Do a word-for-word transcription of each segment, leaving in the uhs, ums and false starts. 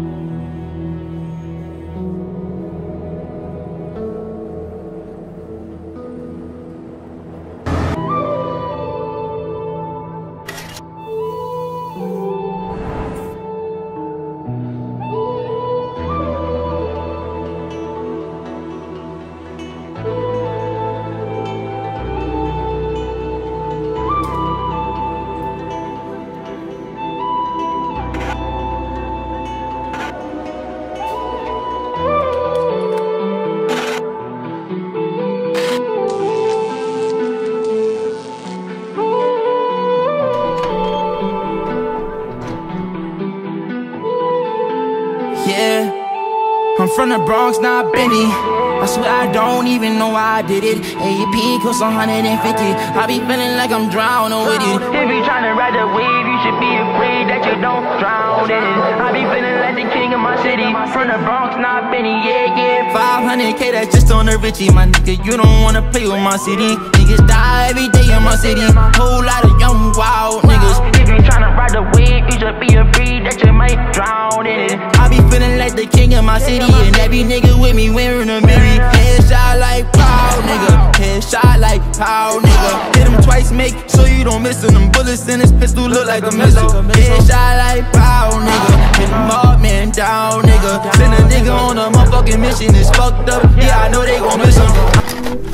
I'm from the Bronx, not Benny. I swear I don't even know why I did it. A P cost one hundred fifty. I be feeling like I'm drowning with it. If you tryna ride the wave, you should be afraid that you don't drown in it. I be feeling like the king of my city. From the Bronx, not Benny, yeah, yeah. five hundred K, that's just on the Richie. My nigga, you don't wanna play with my city. Niggas die every day in my city. Whole lot of young, wild niggas. If you tryna ride the wave, you should be afraid that you might drown in it. I be feeling like the king of my city. And every nigga with me wearing a mirror. Headshot like pow, nigga. Headshot like pow, nigga. Hit him twice, make sure you don't miss him. Them bullets in his pistol look like a missile. Headshot like pow, nigga. Hit him up, man, down, nigga. Send a nigga on a motherfucking mission. It's fucked up. Yeah, I know they gon' miss him.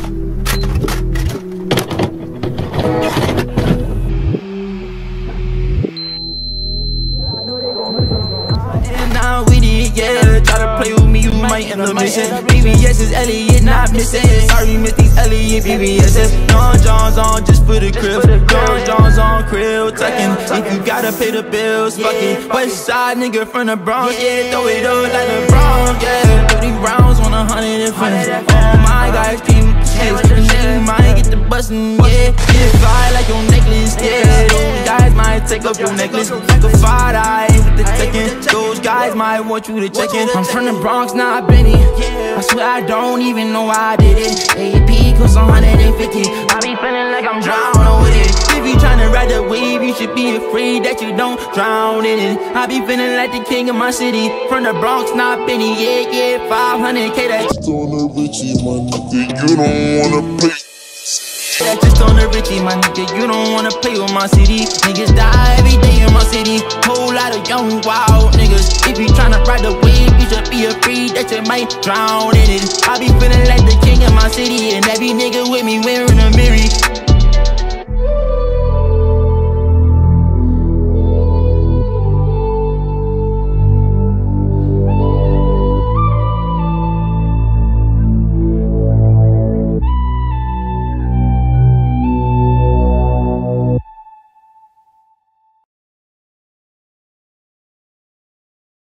Yeah, try to play with me, you might end up missing. B B S is Elliot, not missing. Sorry, miss these Elliot B B S's. Don John's on just for the crib. Don John's on crib, tucking. If you gotta pay the bills, fuck it. West side nigga from the Bronx, yeah, throw it up like the Bronx, yeah. thirty rounds on a hundred and friends. All my guys keep chase. You might get the bustin', yeah. Get fly like your necklace, yeah. Those guys might take up your necklace like a five eye with the chicken. Those guys might want you to check in. I'm from the Bronx, not Benny. I swear I don't even know why I did it. A P cost one hundred fifty. I be feeling like I'm drowning with it. If you tryna ride the wave, you should be afraid that you don't drown in it. I be feeling like the king of my city. From the Bronx, not Benny. Yeah, yeah, five hundred K. That's just on the Richie, my nigga. You don't wanna play. That's just on the Richie, my nigga. You don't wanna play with my city. Niggas die every day in my city. Whole lot of young, wild niggas. If you tryna ride the wave, you should be afraid that you might drown in it. I be feeling like the king of my city. And every nigga with me wearing a